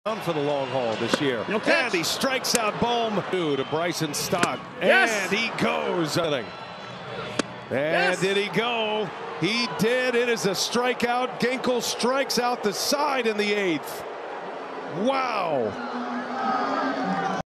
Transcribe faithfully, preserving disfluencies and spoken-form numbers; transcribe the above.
for the long haul this year. And he strikes out Bohm to Bryson Stott. Yes. And he goes. And Yes. did he go? He did. It is a strikeout. Ginkel strikes out the side in the eighth. Wow.